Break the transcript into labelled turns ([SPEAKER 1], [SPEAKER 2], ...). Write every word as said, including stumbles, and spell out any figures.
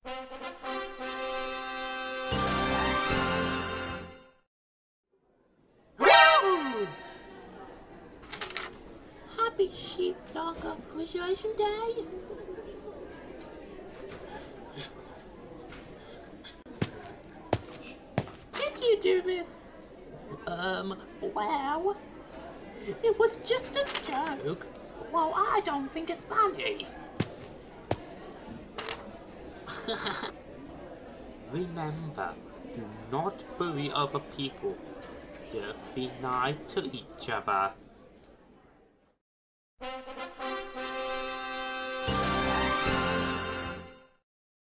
[SPEAKER 1] Happy Sheepdog Appreciation Day! Did you do this? Um, well, it was just a joke. Well, I don't think it's funny.
[SPEAKER 2] Remember, do not bully other people. Just be nice to each other.